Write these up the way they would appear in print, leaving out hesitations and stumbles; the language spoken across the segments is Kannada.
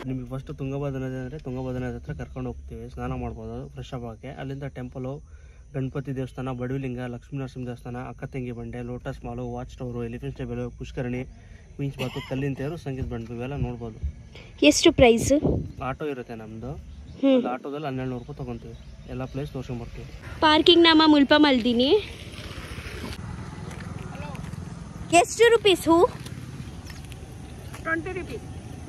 ನಿಮಗೆ ಫಸ್ಟ್ ತುಂಗಭದ್ರಾ ನದಿ ಅಂದರೆ ತುಂಗಭದ್ರಾ ನದಿ ಹತ್ರ ಕರ್ಕೊಂಡು ಹೋಗ್ತೀವಿ, ಸ್ನಾನ ಮಾಡ್ಬೋದು ಫ್ರೆಶ್ ಅಪ್ ಆಗೋಕ್ಕೆ. ಅಲ್ಲಿಂದ ಟೆಂಪಲು, ಗಣಪತಿ ದೇವಸ್ಥಾನ, ಬಡವಿಲಿಂಗ, ಲಕ್ಷ್ಮೀ ನರಸಿಂಹ ದೇವಸ್ಥಾನ, ಅಕ್ಕತಂಗಿ ಬಂಡೆ, ಲೋಟಸ್ ಮಾಲು, ವಾಚ್ ಟವರು, ಎಲಿಫೆಂಟ್ ಸ್ಟೇಬಲ್, ಪುಷ್ಕರಣಿ, ಕ್ವೀನ್ಸ್ ಬಾತು, ಕಲ್ಲಿನ ತೇರು, ಸಂಗೀತ ಬಂಡು ಇವೆಲ್ಲ ನೋಡ್ಬೋದು. ಎಷ್ಟು ಪ್ರೈಸ್? ಆಟೋ ಇರುತ್ತೆ ನಮ್ಮದು, ಆಟೋದಲ್ಲಿ 1200 ರೂಪಾಯಿ ತೊಗೊತೀವಿ. ಎಲ್ಲ ಪ್ಲೇಸ್ ತೋರಿಸ್ಕೊಂಬರ್ತೀವಿ. ಪಾರ್ಕಿಂಗ್ ನಮ್ಮ ಮುಲ್ಪ ಮಲ್ದಿನಿ. ಎಷ್ಟು ರುಪೀಸ್ ಹೂ? 20 ರೂಪೀಸ್.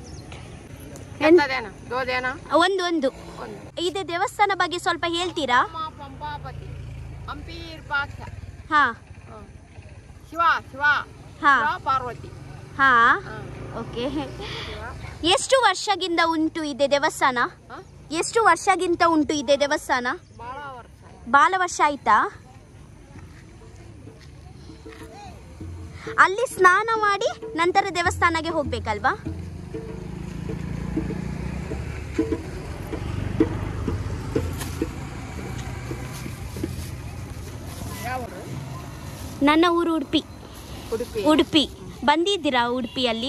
ಒಂದು ಇದು ದೇವಸ್ಥಾನ ಬಗ್ಗೆ ಸ್ವಲ್ಪ ಹೇಳ್ತೀರಾ? ಪಂಪಾಪತಿ, ಹಂಪಿ ವಿರೂಪಾಕ್ಷ, ಹಾ, ಶಿವ ಹಾ, ಪಾರ್ವತಿ. ಹಾ, ಓಕೆ. ಎಷ್ಟು ವರ್ಷಗಿಂತ ಉಂಟು ಇದೆ ದೇವಸ್ಥಾನ? ಎಷ್ಟು ವರ್ಷಗಿಂತ ಉಂಟು ಇದೆ ದೇವಸ್ಥಾನ? ಬಾಳ ವರ್ಷ ಆಯ್ತಾ? ಅಲ್ಲಿ ಸ್ನಾನ ಮಾಡಿ ನಂತರ ದೇವಸ್ಥಾನಕ್ಕೆ ಹೋಗ್ಬೇಕಲ್ವಾ? ನನ್ನ ಊರು ಉಡುಪಿ. ಬಂದಿದ್ದೀರಾ ಉಡುಪಿಯಲ್ಲಿ?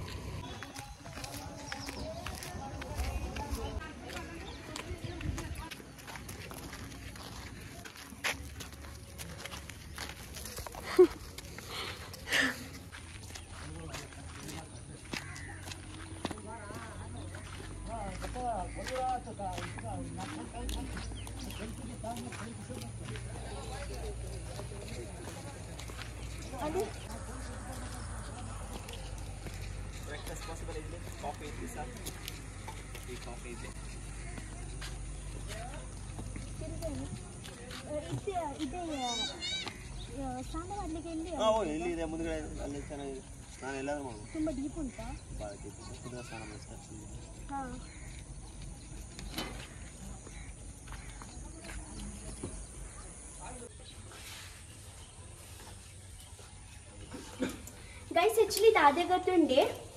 Breakfast possible is coffee, pizza, coffee. ಇಲ್ಲಿದೆ ಮುಂದ್ಗಡೆ, ಅಲ್ಲಿ ಚೆನ್ನಾಗಿದೆ. ನಾನು ಎಲ್ಲಾದ್ರೂ ಮಾಡ್ಬೋದು. ತುಂಬ ಡೀಪ್ ಉಂಟಾ? ಭಾಳ ಡೀಪ್ ಇದೆ. ಕುದುರೆ ಸ್ನಾನ ಮಾಡಿಸ್ತಾರೆ. ಹಾಂ. ಗೈಸ್ ಆಕ್ಚುಲಿ ದಾದೆ ಗೊತ್ತುಂಡೆ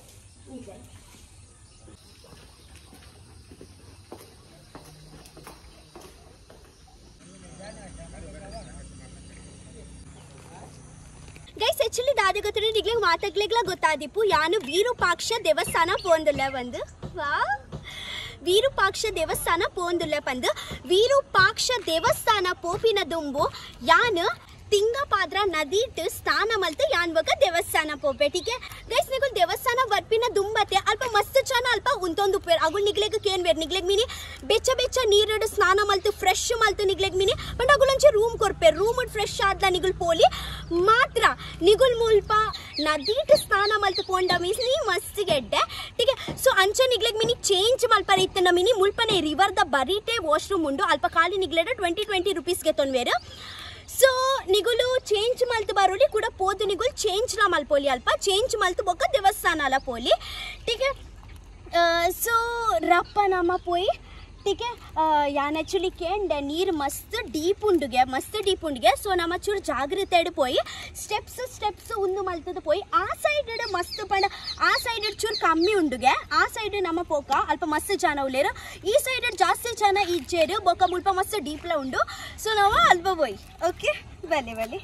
ಗೈಸ್ ಆಕ್ಚುಲಿ ದಾದೆ ಗೊತ್ತುಂಡೆ ಈಗಲೇ ಮಾತಾಗ್ಲಿಗ್ಲ ಗೊತ್ತಾದಿಪ್ಪು ಯಾನು ವಿರೂಪಾಕ್ಷ ದೇವಸ್ಥಾನ ಪೋಂದುಲ್ಲ ಒಂದು. ವಿರೂಪಾಕ್ಷ ದೇವಸ್ಥಾನ ಪೋಂದುಲ್ಲ ಪಂದು ವಿರೂಪಾಕ್ಷ ದೇವಸ್ಥಾನ ಪೋಪಿನ ದುಂಬು ಯಾನು ತಿಂಗಪಾದ್ರ ನದಿಟ್ ಸ್ನಾನ ಮಲ್ತು ಯಾನ್ ಬೊಕ ದೇವಸ್ಥಾನ ಪೋಪೆ. ಟೀಕೆ ಗೈಸ್ ನಿಗುಲ್ ದೇವಸ್ಥಾನ ಬರ್ಪಿನ ದುಂಬತೆ ಅಲ್ಪ ಮಸ್ತ್ ಚನ ಅಲ್ಪ ಉಂತೊಂದು ಉಪ್ಪೇರ್ ಅಗುಲ್ ನಿಗ್ಲೆಗ್ ಕೇನ್ ಬೇರ್ ನಿಗ್ಲೆಗ್ ಮಿನಿ ಬೆಚ್ಚ ನೀರಡು ಸ್ನಾನ ಮಲ್ತು ಫ್ರೆಶ್ ಮಲ್ತು ನಿಗ್ಲೆಗ್ ಮಿನಿ ಬಟ್ ಅಗುಲಂಚೆ ರೂಮ್ ಕೊರ್ಪೇರ್. ರೂಮ್ ಫ್ರೆಶ್ ಆದ್ಲ ನಿಗುಲ್ ಪೋಲಿ ಮಾತ್ರ ನಿಗುಲ್ ಮುಲ್ಪ ನದಿಟ್ ಸ್ನಾನ ಮಲ್ತು ಪೋಂಡ ಮೀನ್ಸ್ ನೀ ಮಸ್ತ್ ಗೆಡ್ಡೆ. ಟೀಕೆ ಸೊ ಅಂಚೆ ನಿಗ್ಲೆಗ್ ಮಿನಿ ಚೇಂಜ್ ಮಲ್ಪರ ಇತ್ತನ ಮಿನಿ ಮುಲ್ಪನೆ ರಿವರ್ದ ಬರೀಟೆ ವಾಶ್ರೂಮ್ ಉಂಡು ಅಲ್ಪ ಖಾಲಿ ನಿಗ್ಲೆಡ್ 20 ರೂಪೀಸ್ಗೆ ತೊನ್ವೇರು. ಸೊ ನಿಗುಲು ಚೇಂಜ್ ಮಲ್ತು ಬರೋಲಿ ಕೂಡ ಪೋದು ನಿಗುಲ್ ಚೇಂಜ್ ನ ಮಲ್ಪೋಲಿ ಅಲ್ಪ ಚೇಂಜ್ ಮಲ್ತು ಬೊಕ್ಕ ದೇವಸ್ಥಾನ ಅಲ್ಲ ಪೋಲಿ. ಟೀಕೆ ಸೊ ರಪ್ಪ ನಮ್ಮ ಪೋಯಿ ಟೀಕೆ ಯಾನ್ ಆ್ಯಕ್ಚುಲಿ ಕೇಂಡೆ ನೀರು ಮಸ್ತ್ ಡೀಪ್ ಉಂಡುಗೆ ಸೊ ನಮ್ಮ ಚೂರು ಜಾಗ್ರತೆ ಪೋಯಿ ಸ್ಟೆಪ್ಸ್ ಉಂದು ಮಲ್ತದ ಪೋಯಿ ಆ ಸೈಡ್ ಮಸ್ತ್ ಪಂಡ ಆ ಸೈಡ್ ಚೂರು ಕಮ್ಮಿ ಉಂಡುಗೆ ಆ ಸೈಡ್ ನಮ್ಮ ಪೋಕ ಅಲ್ಪ ಮಸ್ತ್ ಜನ ಉಳ್ಳೇರು ಈ ಸೈಡ್ ಜಾಸ್ತಿ ಜನ ಇಜ್ಜೇರು ಬೊಕ್ಕ ಮುಲ್ಪ ಮಸ್ತ್ ಡೀಪ್ಲ ಉಂಡು. ಸೊ ನಾವು ಅಲ್ಪ ಪೋಯಿ ಓಕೆ ಬಲೆ.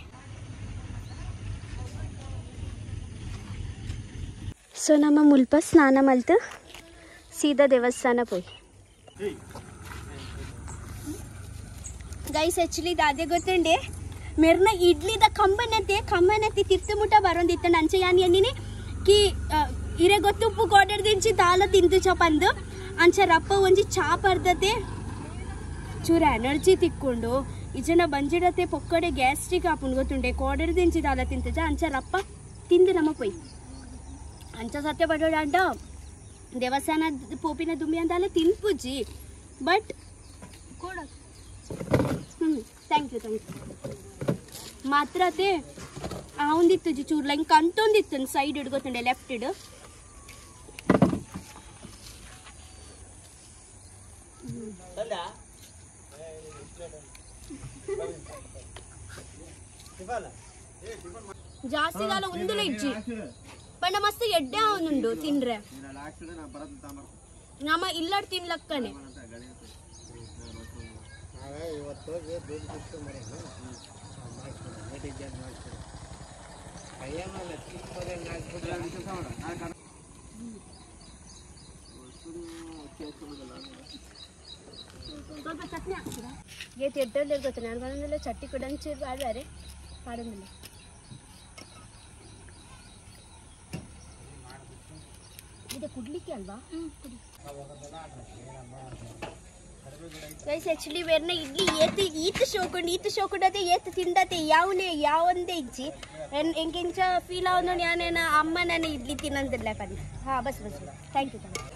ಸೊ ನಮ್ಮ ಮುಲ್ಪ ಸ್ನಾನ ಮಲ್ತು ಸೀದಾ ದೇವಸ್ಥಾನ ಪೋಯಿ. ಗೈಸ್ ಆಕ್ಚುಲಿ ದಾದೆ ಗೊತ್ತುಂಡೆ ಮೇರ್ನ ಇಡ್ಲಿದ ಕಂಬನತಿ ತಿರ್ತುಮುಟ ಬರೋಂದಿತ್ತು ನಂಚೆ ಯಾನ್ ಎಣ್ಣಿನಿ ಕಿ ಇರೆ ಗೊತ್ತುಪ್ಪು ಕೋಡರ್ದಿಂಚಿ ದಾಲ ತಿಂದು ಚಪಂದು ಅಂಚ ರಪ್ಪ ಒಂಜಿ ಚಾ ಪರ್ದತೆ ಚೂರ ಎನರ್ಜಿ ತಿಕ್ಕೊಂಡು ಇಜನ ಬಂಜಿಡತೆ ಪೊಕ್ಕಡೆ ಗ್ಯಾಸ್ಟ್ರಿಕ್ ಆಪುಂಡು ಗೊತ್ತುಂಡೆ ಕೋಡರ್ದಿಂಚಿ ದಾಲ ತಿಂತಜ ಅಂಚ ರಪ್ಪ ತಿಂದು ನಮ್ಮ ಪೊಯ್ ಅಂಚ ಸತ್ಯ ಪಡೋಡ ದೇವಸ್ಥಾನ ಪೋಪಿನ ದುಂಬಿ ಅಂತಾಲೆ ತಿನ್ಪುಜಿ ಬಟ್ ಕೊಡ ಥ್ಯಾಂಕ್ ಯು ಮಾತ್ರ ಅವಂದಿತ್ತು ಜಿ ಚೂರ್ಲ ಹಿಂಗೆ ಕಂತೊಂದಿತ್ತು ಸೈಡ್ ಹಿಡ್ಕೊತಂಡೆ ಲೆಫ್ಟ್ ಹಿಡು ಜಾಸ್ತಿ ದಾಲ ಒಂದುಲ ಇಜ್ಜಿ ಪಂಡ ಮಸ್ತ್ ಎಡ್ಡೆ ಅವನುಂಡು ತಿನ್ರೆ ನಮ್ಮ ಇಲ್ಲಾಡ್ ತಿನ್ಲಕ್ಕನೆ ಸ್ವಲ್ಪ ಚಟ್ನಿ ಹಾಕ್ತೀರಾ ಏಟ್ ಎಡ್ಡಲ್ಲಿ ಗೊತ್ತು ನಾನು ಬಂದಿಲ್ಲ ಚಟ್ನಿ ಕೊಡಂಚೂರು ಬಾಡ್ದಾರೆ ಪಾಡೋದಿಲ್ಲ ಇದು ಕುಡ್ಲಿಕ್ಕೆ ಅಲ್ವಾ ಗೈಸ್ ಆ್ಯಕ್ಚುಲಿ ಬೇರೆ ಇಡ್ಲಿ ಏತು ಈತ ಶೋಕೊಂಡು ಅದೇ ಏತು ತಿಂದತೆ ಯಾವಂದೇ ಇಜ್ಜಿ ಎಂಕೆಂಚ ಫೀಲ್ ಆವನು ಯಾನೇನ ಅಮ್ಮ ನಾನು ಇಡ್ಲಿ ತಿನ್ನೋದಿಲ್ಲ ಕಂಡು ಹಾಂ ಬಸ್ thank you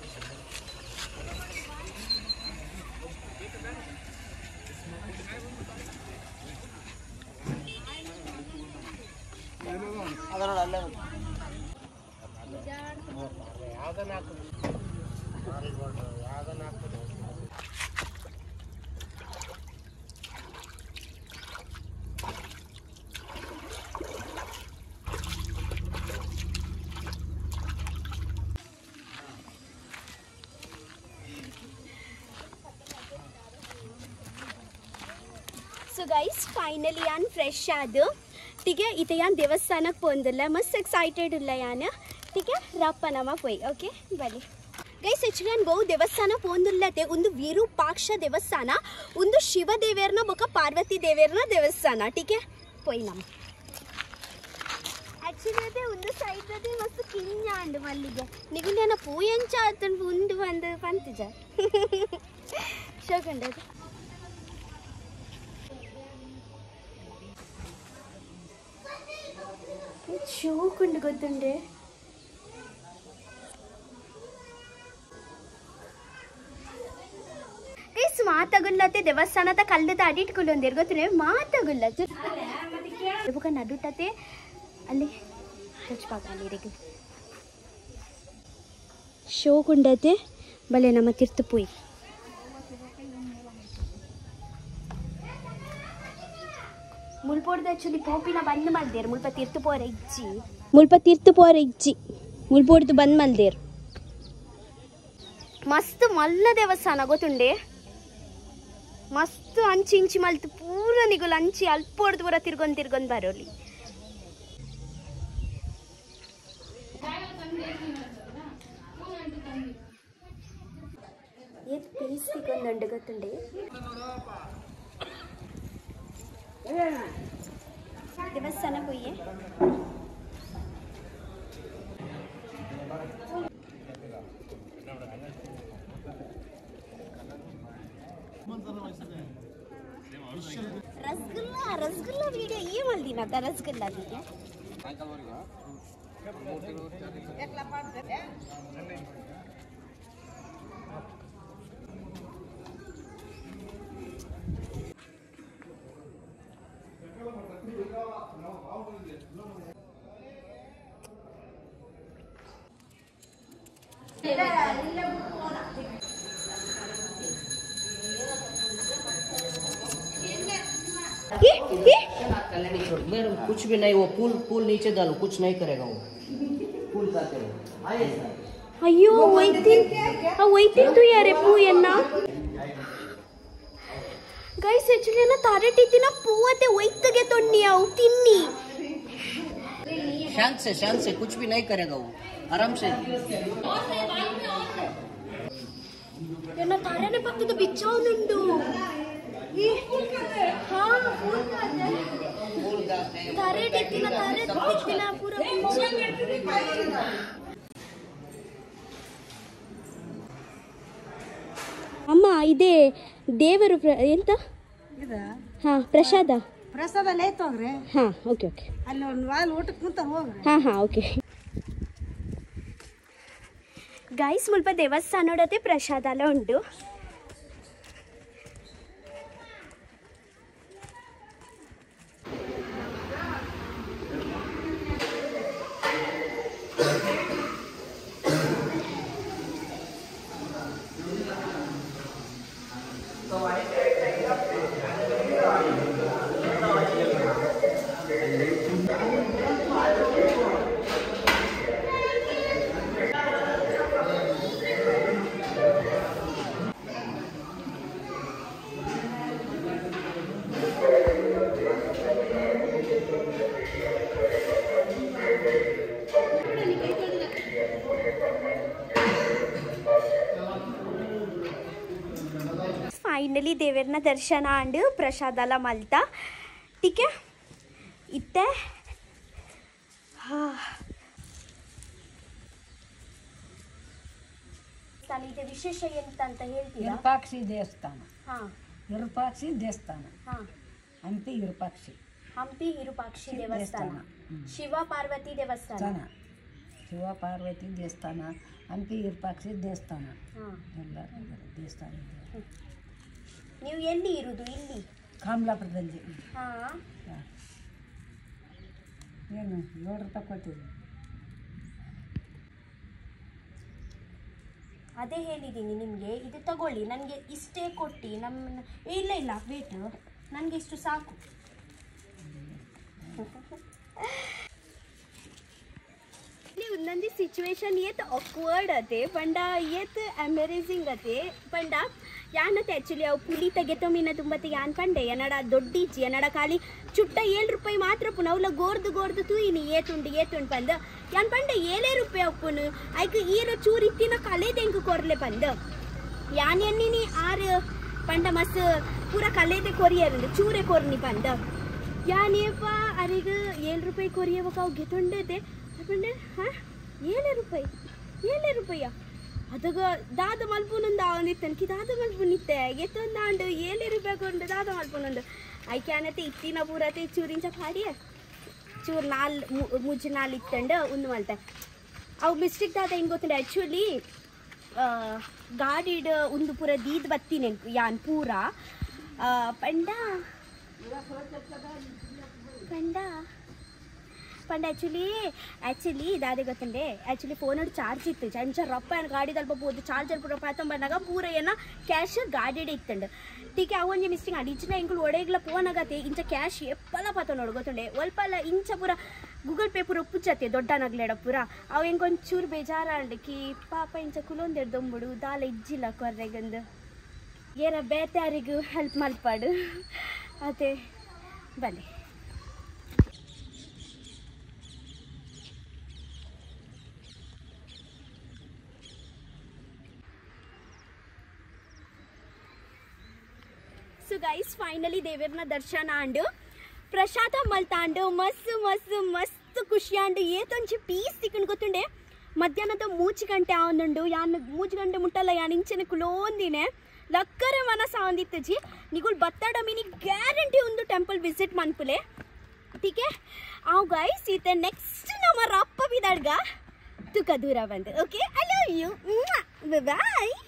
so guys finally ಯಾನ್ ಫ್ರೆಶ್ ಆದ ठीक है इथे यान देवस्थानक पोंदला मस्त एक्साइटेड उल्ला यान ठीक है रप्पनमा पोई ओके बली ಗೈಸ್ ಆಕ್ಚುಲಿ ನಾನು ಬಹು ದೇವಸ್ಥಾನ ಪೋಂದುಲ್ಲತೆ ಒಂದು ವಿರೂಪಾಕ್ಷ ದೇವಸ್ಥಾನ ಒಂದು ಶಿವ ದೇವೇರ್ನ ಬೊಕ ಪಾರ್ವತಿ ದೇವೇರ್ನ ದೇವಸ್ಥಾನ ठीक है పోయి ನಮ್ಮ ಆಕ್ಚುಲಿ ಅದೇ ಒಂದು ಸೈಡ್ ಅದೇ ಮಸ್ತ್ ಕಿಂಜಾಂಡ್ ಮಲ್ಲಿಗೆ ನಿಗುಲೇನ ಪೂಯಂಚ ಆತನ್ ಮುಂದು ಬಂದು ಪಂತಿಜ ಶೋಕಂಡದು ಶೋಕುಂಡು ಗೊತ್ತುಂಡೆ ಗೈಸ್ ಮಾತಾಗುಲ್ಲತೆ ದೇವಸ್ಥಾನದ ಕಲ್ಲದ ಅಡಿಟ್ಕೊಳ್ಳೊಂದಿರ್ ಗೊತ್ತಿನ ಮಾತಾಗುಲ್ಲತೆ ಬುಕ ನಡುಟತೆ ಅಲ್ಲಿ ಅಲ್ಲಿ ಶೋಕುಂಡತೆ ಬಲೆ ನಮ್ಮ ತಿರ್ತುಪುಯಿ ಮುಲ್ಪೋಡ್ದು ಆ್ಯಕ್ಚುಲಿ ಪೋಪಿನ ಬಂದ್ ಮಲ್ದೇರು ಮುಲ್ಪ ತೀರ್ತು ಪೋರ ಇಜ್ಜಿ ಮುಲ್ಪೋಡ್ದು ಬಂದ್ ಮಲ್ದೇರು ಮಸ್ತ್ ಮಲ್ಲ ದೇವಸ್ಥಾನ ಗೊತ್ತುಂಡೆ ಮಸ್ತ್ ಅಂಚಿ ಇಂಚಿ ಮಲ್ತು ಪೂರ ನಿಗುಲು ಅಂಚಿ ಅಲ್ಪೋಡ್ದು ಪೂರ ತಿರ್ಗೊಂಡ್ ಬರೋಲಿ ಏತ್ ಪೀಸ್ ತಿಗೊಂಡು ಗೊತ್ತುಂಡೆ ದೇವಸ್ಥಾನ ಹೋಗಿ ರಸಗುಲ್ಲ ವಿಡಿಯೋ ಏ ಮಲ್ದಿನ ರಸಗುಲ್ಲ ಅದಕ್ಕೆ कुछ भी नहीं वो पुल नीचे डालो कुछ नहीं करेगा वो पुल करते हो ಅಯ್ಯೋ ಒಯ್ತಿತ್ತು ಯಾರೇ ಪೂಯನ್ನ ಗೈಸ್ ಆಕ್ಚುಲಿ ನಾ ತಾರೆಟಿತ್ತಿನ ಪೂವತೆ ಒಯ್ತಗೆ ತೊಣ್ಣಿ ಅವು ತಿನ್ನಿ शांत से कुछ भी नहीं करेगा वो आराम से ನನ್ನ ತಾರೆನೆ ಪಕ್ಕದ ಬಿಚ್ಚವನುಂಡು ತಾರೆಟಿತ್ತಿನ ಪೂರ ಅಮ್ಮ ಇದೇ ದೇವರು ಎಂತ ಹಾ ಪ್ರಸಾದ ಲೇಟ್ ಹೋಗ್ರಿ ಹಾ ಓಕೆ ಅಲ್ಲಿ ಒಂದು ವಾಲ್ ಊಟಕ್ಕೆ ಕುಂತ ಹೋಗ್ರಿ ಹಾ ಓಕೆ ಗೈಸ್ ಮುಲ್ಪ ದೇವಸ್ಥಾನೋಡತೆ ಪ್ರಸಾದ ಎಲ್ಲ ಉಂಟು फायनली देवेरना दर्शन आंड प्रसादाला मलता ठीक है इत्ते ಇದೆ ವಿಶೇಷ ಎಂತ ಅಂತ ಹೇಳ್ತೀರಾ? ವಿರೂಪಾಕ್ಷಿ ದೇವಸ್ಥಾನ. ಹಾ ವಿರೂಪಾಕ್ಷಿ ದೇವಸ್ಥಾನ. ಹಾ ಹಂಪಿ ವಿರೂಪಾಕ್ಷಿ. ಹಂಪಿ ವಿರೂಪಾಕ್ಷಿ ದೇವಸ್ಥಾನ. ಶಿವ ಪಾರ್ವತಿ ದೇವಸ್ಥಾನ. ಶಿವ ಪಾರ್ವತಿ ದೇವಸ್ಥಾನ, ಹಂಪಿ ವಿರೂಪಾಕ್ಷಿ ದೇವಸ್ಥಾನ. ಹಾ ಎಲ್ಲ ದೇವಸ್ಥಾನ. ನೀವು ಎಲ್ಲಿ ಇರುವುದು? ಇಲ್ಲಿ ಕಮಲಾಪುರದಲ್ಲಿ. ಹಾ ಏನು 7 ರೂಪಾಯಿ ಕೊಟ್ಟಿದ್ದೀನಿ. ಅದೇ ಹೇಳಿದ್ದೀನಿ ನಿಮಗೆ, ಇದು ತಗೊಳ್ಳಿ, ನನಗೆ ಇಷ್ಟೇ ಕೊಟ್ಟು ನಮ್ಮ ಇಲ್ಲ ಇಲ್ಲ ವೇಟ್ ನನಗೆ ಇಷ್ಟು ಸಾಕು. ಒಂದೊಂದು ಸಿಚುವೇಶನ್ ಏತ್ ಆಕ್ವರ್ಡ್ ಅತೆ ಪಂಡ ಏತ್ ಅಮೇಜಿಂಗ್ ಅತೆ ಪಂಡ ಯಾನತ್ತೆ ಆ್ಯಕ್ಚುಲಿ ಅವು ಪುಲಿ ತೆಗೆತೋ ಮೀನ ತುಂಬತ್ತೆ ಯಾನ್ ಪಂಡೆ ಎನ್ನಡ ದೊಡ್ಡಿಚ್ಚಿ ಎನ್ನಡ ಖಾಲಿ ಚುಟ್ಟ 7 ರೂಪಾಯಿ ಮಾತ್ರ ಪುನ ಅವಲ ಗೋರ್ದು ತೂಯಿನಿ ಏತುಂಡು ಪಂದ ಯಾನ್ ಪಂಡೆ 7 ರೂಪಾಯಿ ಅಪ್ಪುನು ಐಕ್ ಈರ ಚೂರಿತ್ತಿನ ಕಲೆದೆಂಕು ಕೊರ್ಲೆ ಪಂದ ಯಾನ್ ಎನ್ನಿನಿ 6 ಪಂಡ ಮಸ್ ಪೂರ ಕಲೆದೆ ಕೊರಿಯರಂದು ಚೂರೆ ಕೊರ್ನಿ ಪಂದ ಯಾನೇಪ ಅರಿಗ 7 ರೂಪಾಯಿ ಕೊರಿಯವಕ ಅವು ಗೆತೊಂಡದೆ ಪಂಡೆ ಹಾಂ 7 ರೂಪಾಯಿ ಅದಾಗ ದಾದ ಮಲ್ಪುನೊಂದು ಅವನಿತ್ತನಕಿ ದಾದ ಮಲ್ಪುನಿತ್ತೆ ಎತ್ತೊಂದಾಂಡು 7 ರೂಪಾಯಿ ಕೊಂಡು ದಾದ ಮಲ್ಪುನೊಂದು ಐಕ್ಯಾನತೆ ಇತ್ತಿನ ಪೂರತೆ ಚೂರಿಂಚ ಪಾಡಿಯ ಚೂರು ಮುಜ್ಜು 4 ಇತ್ತಂಡು ಒಂದು ಮಲ್ತೆ ಅವು ಮಿಸ್ಟೇಕ್ ದಾದ ಹೆಂಗೆ ಗೊತ್ತಿಲ್ಲ ಆ್ಯಕ್ಚುಲಿ ಗಾಡಿಡ್ ಒಂದು ಪೂರ ದೀದ್ ಬತ್ತೀನಿ ಯಾನ್ ಪೂರ ಪಂಡ ಆ್ಯಕ್ಚುಲಿ ಇದಾದೆ ಗೊತ್ತಂಡೆ ಆ್ಯಕ್ಚುಲಿ ಫೋನೋಡು ಚಾರ್ಜ್ ಇತ್ತು ಚಂಚ ರಪ್ಪ ಏನು ಗಾಡಿದಲ್ಲಿ ಬಬೋದು ಚಾರ್ಜರ್ ಪೂರ ಪಾತಂಬಂದಾಗ ಪೂರ ಏನ ಕ್ಯಾಶ್ ಗಾಡಿಡೆ ಇತ್ತಂಡು ಟೀಕೆ ಅವೊಂದು ಮಿಸ್ಟಿಂಗ್ ಅಡಿಚಿನ ಇಂಗಳು ಒಡೆಗ್ಲ ಫೋನ್ ಆಗತ್ತೆ ಇಂಚ ಕ್ಯಾಶ್ ಎಪ್ಪಲ ಪಾತ ನೋಡು ಗೊತ್ತುಂಡೆ ಒಲ್ಪಲ್ಲ ಇಂಚ ಪೂರ ಗೂಗಲ್ ಪೇ ಪೂರ ಉಪ್ಪುಚ್ಚತ್ತೆ ದೊಡ್ಡ ನಗ್ಲೇಡ ಪೂರ ಅವು ಹೆಂಗೊಂಚೂರು ಬೇಜಾರ ಅಂಡಕಿ ಪಾಪ ಇಂಚ ಕುಲೊಂದೆಡು ದೊಂಬುಡು ದಾಲ ಇಜ್ಜಿಲ್ಲ ಕೊರ್ರೆಗಂದು ಏರ ಬೇತಾರಿಗೂ ಹೆಲ್ಪ್ ಮಲ್ಪಾಡು ಅದೇ ಬನ್ನಿ. ಸೊ ಗೈಸ್ ಫೈನಲಿ ದೇವರನ ದರ್ಶನ ಆಂಡು ಪ್ರಸಾದ ಮಲ್ತಾಂಡು ಮಸ್ತ್ ಖುಷಿ ಆಂಡು ಏತೊಂಚಿ ಪೀಸ್ ತಿಕ್ಕಂಡು ಗೊತ್ತುಂಡೆ ಮಧ್ಯಾಹ್ನದ 3 ಗಂಟೆ ಆವೊಂದುಂಡು ಯಾನ್ 3 ಗಂಟೆ ಮುಟ್ಟಲ್ಲ ಯಾನ್ ಇಂಚನೆ ಕುಲೋಂದಿನೆ ಲಕ್ಕರೆ ಮನಸ ಆವೊಂದಿತ್ತಜಿ ನಿಗುಲ್ ಬತ್ತಾಡ ಮೀನಿ ಗ್ಯಾರಂಟಿ ಒಂದು ಟೆಂಪಲ್ ವಿಸಿಟ್ ಮನ್ಪುಲೆ ಟೀಕೆ ಅವು ಗೈಸ್ ಈತ ನೆಕ್ಸ್ಟ್ ನಮ್ಮ ರಪ್ಪ ಬಿದಾಡ್ಗ ತುಕ ದೂರ ಬಂದು okay I love you bye.